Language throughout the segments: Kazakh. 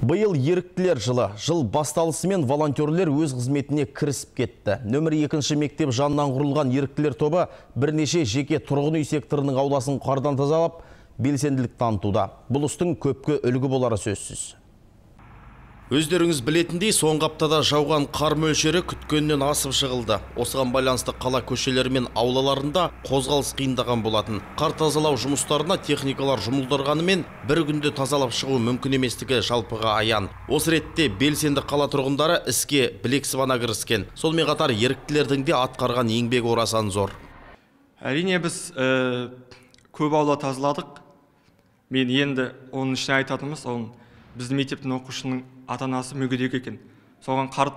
Биыл еріктілер жылы. Жыл басталысымен волонтерлер өз қызметіне кірісіп кетті. Нөмір 2 мектеп жанынан құрылған еріктілер тобы бірнеше жеке тұрғын үй секторының ауласын қардан тазалап, белсенділік танытуда. Бұл істің көпке үлгі болары сөзсіз. Өздеріңіз білетіндей, соңғы аптада жауған қар мөлшері күткеннен асып шығылды. Осыған байланысты қала көшелері мен аулаларында қозғалыс қиындаған болатын. Қар тазалау жұмыстарына техникалар жұмылдырғанымен бір күнде тазалап шығу мүмкін еместігі жалпыға аян. Осы ретте белсенді қала тұрғындары іске білек сыбана кіріскен. Сонымен қатар еріктілердің де атқарған еңбегі орасан зор. Әрине біз көп аула тазаладық. Мен енді оның ішіне айтатынымыз, біздің мектептің оқушының ата-анасы мүгедек екен. Соған қар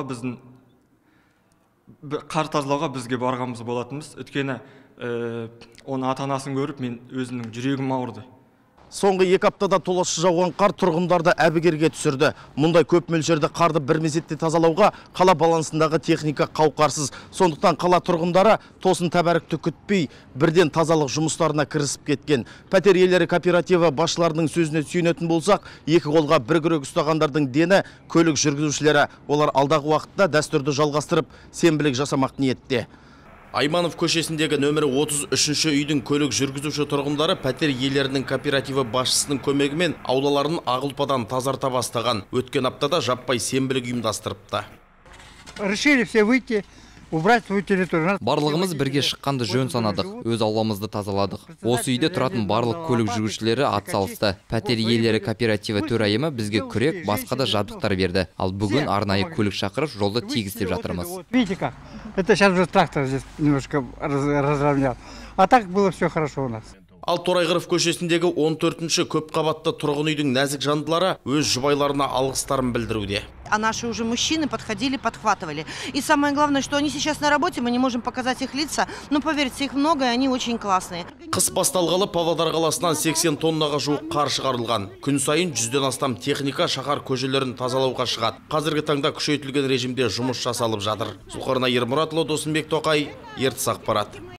тазалауға бізге барғанымыз болатынбыз. Өйткені оның ата-анасын көріп, мен өзімнің жүрегім ауырды. Соңғы 2 аптада толассыз жауған қар тұрғындарды әбігерге түсірді. Мұндай көп мөлшерде қарды бір мезетте тазалауға қала балансындағы техника қауқарсыз. Сондықтан қала тұрғындары тосын тәбәрікті күтпей, бірден тазалық жұмыстарына кірісіп кеткен. Пәтер иелері кооперативі басшыларының сөзіне сүйенетін болсақ, екі қолға бір күрек ұстағандардың дені көлік жүргізушілері. Олар алдағы уақытта дәстүрді жалғастырып, сенбілік жасамақ ниетте. Айманов көшесіндегі нөмірі 33 үйдің көлік жүргізуші тұрғындары пәтер иелерінің кооперативі басшысының көмегімен аулаларын ақ ұлпадан тазарта бастаған. Өткен аптада жаппай сенбілік ұйымдастырыпты. Решили все выйти, убрать свою территорию. Барлығымыз бірге шыққанды жөн санадық, өз ауламызды тазаладық. Осы үйде тұратын барлық көлік жүргізушілері атсалысты. Пәтер иелері кооперативі төрайымы бізге күрек, басқа да жабдықтар берді. Ал бүгін арнайы көлік шақырып, жолды тегістеп жатырмыз. Видите как? Это сейчас уже трактор здесь немножко разровнял. А так было все хорошо у нас. Ал Торайғыров көшесіндегі 14-ші көп қабатты тұрғын үйдің нәзік жандылары өз жұбайларына алғыстарын білдіруде. А наши уже мужчины подходили, подхватывали. И самое главное, что они сейчас на работе, мы не можем показать их лица, но поверьте, их много, и они очень классные. Қыс басталғалы Павлодар қаласынан 80 тоннаға жуық қар шығарылған. Күн сайын 100-ден астам техника шаһар көшелерін тазалауға шығады. Қазіргі таңда күшейтілген режимде жұмыс жасалып жатыр. Зұлқарнайыр Мұратұлы, Досымбек Тоқай, Ертіс ақпарат.